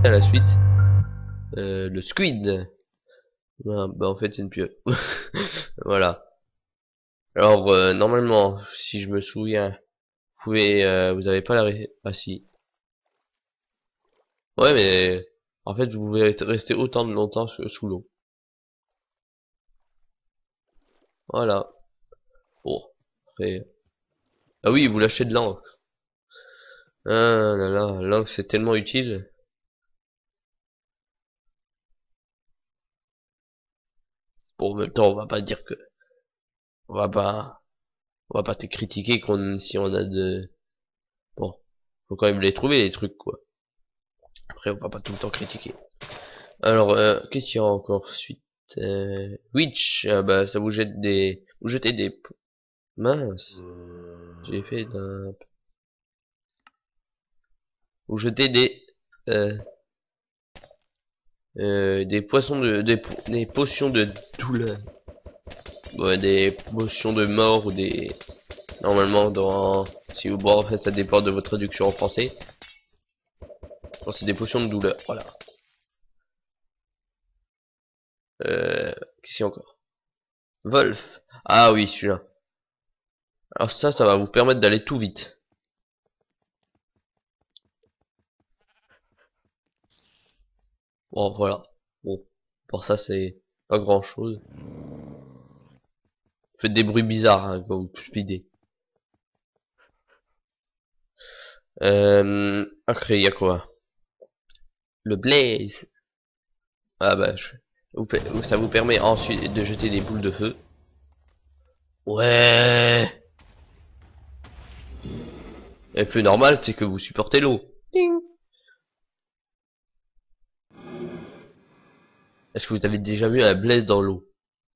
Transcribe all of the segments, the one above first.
à la suite. Le squid. Bah en fait c'est une pieuvre. Voilà. Alors normalement, si je me souviens, vous avez pas ah si. Ouais mais en fait vous pouvez rester autant de longtemps sous l'eau. Voilà. Bon. Après. Ah oui, vous lâchez de l'encre. Ah là là, l'encre c'est tellement utile. Bon, en même temps, on va pas, on va pas te critiquer si on a de, bon, faut quand même les trouver les trucs quoi. Après, on va pas tout le temps critiquer. Alors, qu'est-ce qu'il y a encore suite? Witch, ah bah ça vous jetez mince. J'ai fait d'un, vous jetez euh, des poissons des potions de douleur. Ouais, des potions de mort ou des, normalement si vous boire en fait ça dépend de votre traduction en français. Bon, c'est des potions de douleur, voilà. Qu'est-ce qu'il y a encore? Wolf. Ah oui, celui-là. Alors ça va vous permettre d'aller tout vite. Bon, voilà. Bon, pour ça, c'est pas grand-chose. Faites des bruits bizarres hein, quand vous speedez. Après, il y a quoi? Le blaze. Ah bah, ça vous permet ensuite de jeter des boules de feu. Ouais. Et le plus normal, c'est que vous supportez l'eau. Ding. Est-ce que vous avez déjà vu un blaze dans l'eau?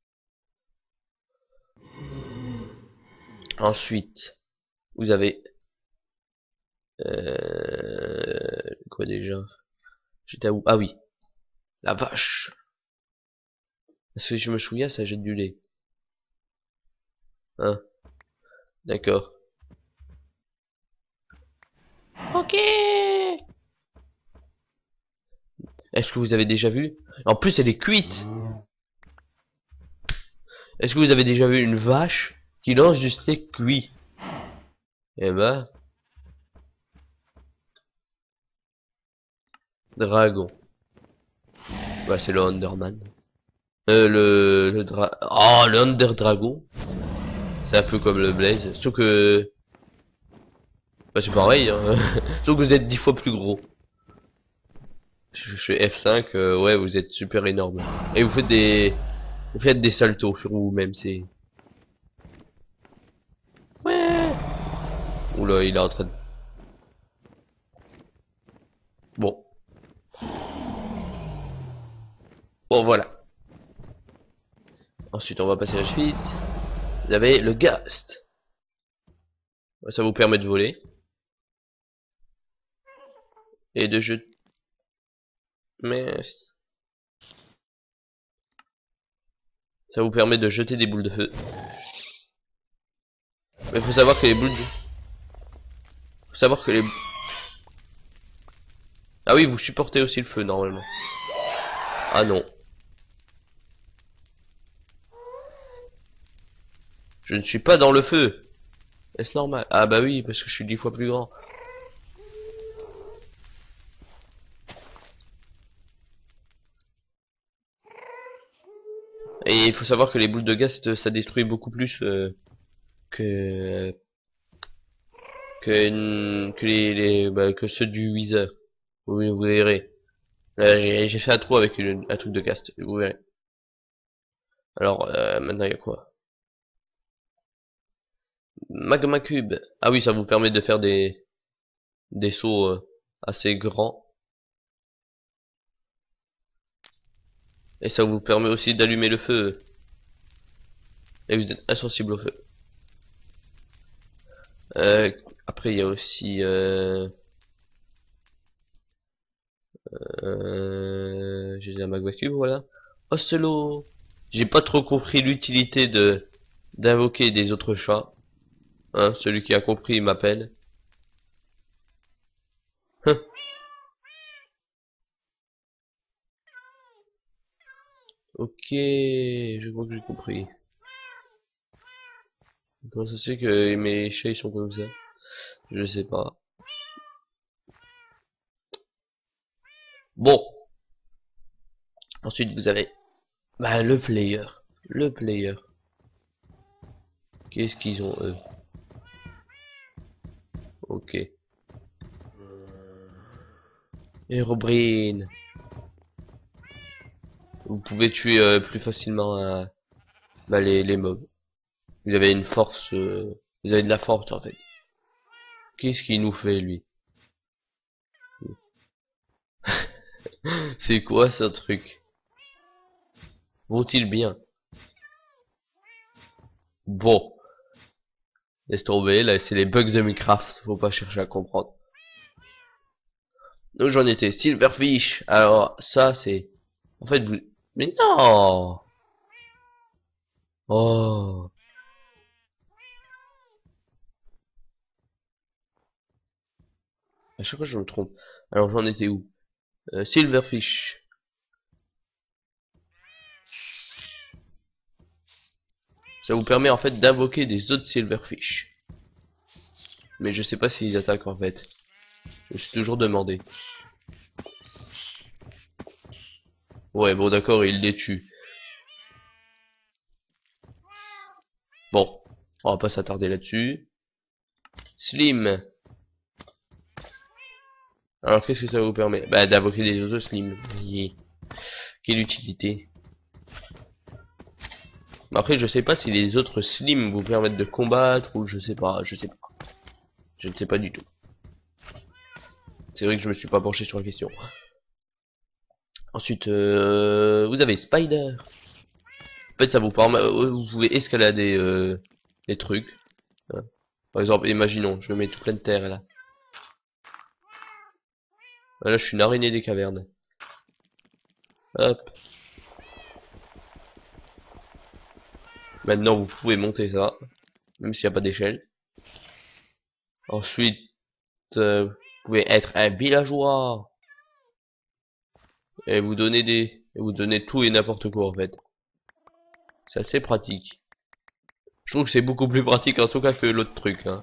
Ensuite, vous avez quoi déjà? J'étais où? Ah oui, la vache. Parce que je me souviens, ça jette du lait. Hein? D'accord. Ok. Est-ce que vous avez déjà vu? En plus, elle est cuite. Est-ce que vous avez déjà vu une vache qui lance du steak cuit? Eh ben, dragon. Bah, c'est le Underman. Oh, le Under Dragon. C'est un peu comme le Blaze. Sauf que, bah, c'est pareil, hein. Sauf que vous êtes 10 fois plus gros. Je fais F5, ouais, vous êtes super énorme. Et vous faites des saltos sur vous-même, c'est... Ouais. Oula, il est en train de... Bon. Bon, voilà. Ensuite, on va passer à la suite. Vous avez le Ghost. Ça vous permet de voler. Et de jeter... Mais... Ça vous permet de jeter des boules de feu. Mais faut savoir que les boules de... Faut savoir que les... Ah oui, vous supportez aussi le feu, normalement. Ah non. Je ne suis pas dans le feu. Est-ce normal? Ah bah oui, parce que je suis 10 fois plus grand. Et il faut savoir que les boules de gaz, ça détruit beaucoup plus que que ceux du Weezer. Vous verrez. J'ai fait un trou avec un truc de cast, vous verrez. Alors maintenant il y a quoi? Magma Cube. Ah oui, ça vous permet de faire des sauts assez grands. Et ça vous permet aussi d'allumer le feu. Et vous êtes insensible au feu. Euh, Après il y a aussi j'ai la Magma Cube, voilà. Ocelot. J'ai pas trop compris l'utilité de d'invoquer des autres chats. Hein, celui qui a compris il m'appelle. Ok, je crois que j'ai compris. Comment ça se fait que mes chats ils sont comme ça? Je sais pas. Bon, ensuite vous avez bah, le player. Le player. Qu'est-ce qu'ils ont eux? Ok. Herobrine. Vous pouvez tuer plus facilement bah, les mobs. Vous avez une force. Vous avez de la force en fait. Qu'est-ce qu'il nous fait lui? C'est quoi ce truc? Vont-ils bien? Bon. Laisse tomber, là c'est les bugs de Minecraft. Faut pas chercher à comprendre. Donc j'en étais. Silverfish. Alors ça c'est... En fait vous... Mais non! Oh. À chaque fois je me trompe. Alors j'en étais où? Silverfish. Ça vous permet en fait d'invoquer des autres Silverfish. Mais je sais pas s'ils attaquent en fait. Je me suis toujours demandé. Ouais bon d'accord il les tue. Bon. On va pas s'attarder là-dessus. Slim. Alors qu'est-ce que ça vous permet? Bah d'invoquer des autres Slim. Yeah. Quelle utilité. Après je sais pas si les autres Slim vous permettent de combattre ou je sais pas. Je ne sais pas du tout. C'est vrai que je me suis pas penché sur la question. Ensuite, vous avez Spider. En fait, ça vous permet, vous pouvez escalader des trucs. Hein. Par exemple, imaginons, je mets tout plein de terre là. Là, je suis une araignée des cavernes. Hop. Maintenant, vous pouvez monter ça, même s'il n'y a pas d'échelle. Ensuite, vous pouvez être un villageois et vous donnez tout et n'importe quoi en fait. C'est assez pratique. Je trouve que c'est beaucoup plus pratique en tout cas que l'autre truc. Hein.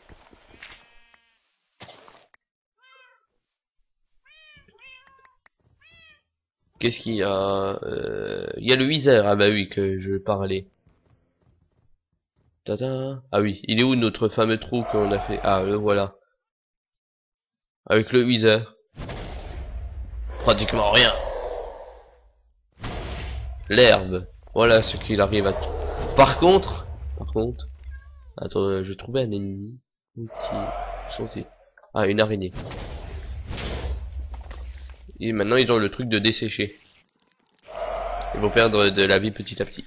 Qu'est-ce qu'il y a? Il y a le Wither, ah bah oui, que je parlais. Tada. Ah oui, il est où notre fameux trou qu'on a fait? Ah, le voilà. Avec le Wither. Pratiquement rien. L'herbe. Voilà ce qu'il arrive à... Par contre... Attends, je trouvais un ennemi. Outil. Ah, une araignée. Et maintenant, ils ont le truc de dessécher. Ils vont perdre de la vie petit à petit.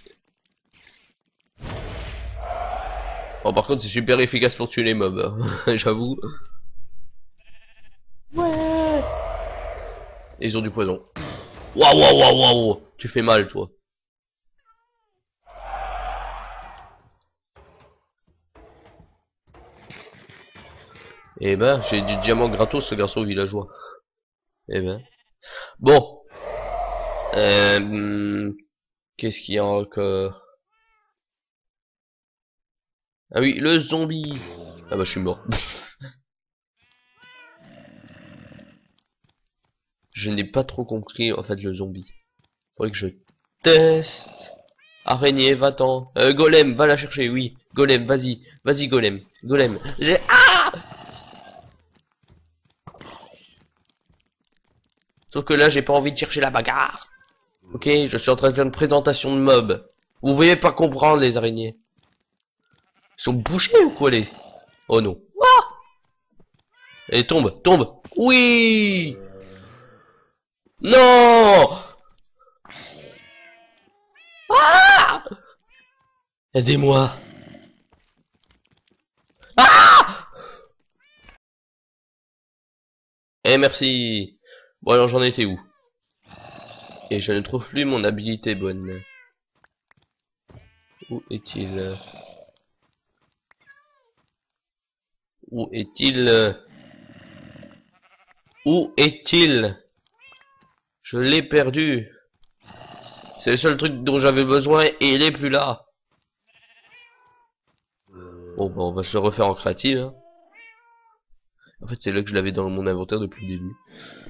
Bon, par contre, c'est super efficace pour tuer les mobs. J'avoue. Ouais. Et ils ont du poison. Waouh, waouh, waouh, waouh. Tu fais mal, toi. Eh ben, j'ai du diamant gratos, ce garçon villageois. Eh ben. Bon. Qu'est-ce qu'il y a encore? Ah oui, le zombie. Ah bah, je suis mort. Je n'ai pas trop compris, en fait, le zombie. Faudrait que je teste. Araignée, va-t'en. Golem, va la chercher, oui. Golem, vas-y. Vas-y, Golem. Golem. J'ai... Ah! Sauf que là, j'ai pas envie de chercher la bagarre. Ok, je suis en train de faire une présentation de mob. Vous voulez pas comprendre, les araignées. Ils sont bouchés ou quoi, les... Oh non. Ah! Et tombe, tombe. Oui! Non! Ah! Aidez-moi. Ah! Eh, merci. Bon, alors, j'en étais où? Et je ne trouve plus mon habilité bonne. Où est-il? Où est-il? Où est-il? Je l'ai perdu. C'est le seul truc dont j'avais besoin et il est plus là. Bon, bah, on va se le refaire en créative. Hein. En fait, c'est là que je l'avais dans mon inventaire depuis le début.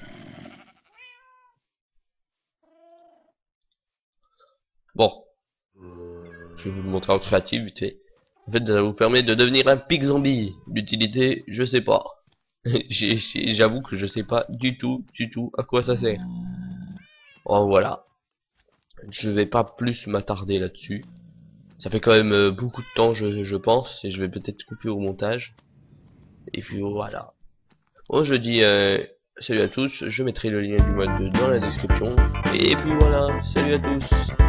Bon, je vais vous le montrer en créative, vite fait. En fait, ça vous permet de devenir un pig zombie. L'utilité, je sais pas. J'avoue que je sais pas du tout à quoi ça sert. Oh, voilà. Je vais pas plus m'attarder là-dessus. Ça fait quand même beaucoup de temps, je pense, et je vais peut-être couper au montage. Et puis voilà. Bon, je dis salut à tous, je mettrai le lien du mode dans la description. Et puis voilà, salut à tous.